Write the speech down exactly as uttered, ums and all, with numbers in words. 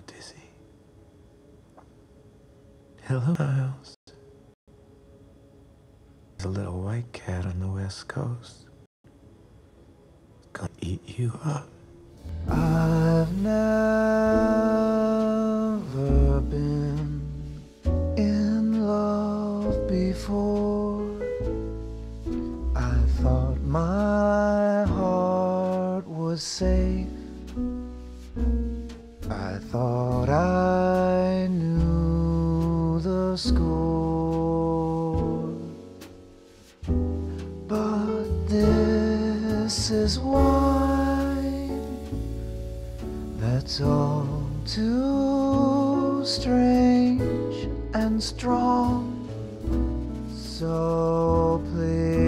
dizzy. Hello, Miles. There's a little white cat on the west coast. It's gonna eat you up. I've never been in love before. I thought my heart was safe. I thought I knew the score. But this is wine that's all too strange and strong. So please